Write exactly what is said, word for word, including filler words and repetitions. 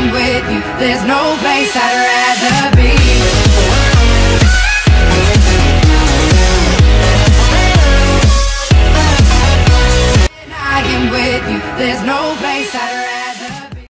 am with you, there's no place I'd rather be. When I am with you, there's no place I'd rather be.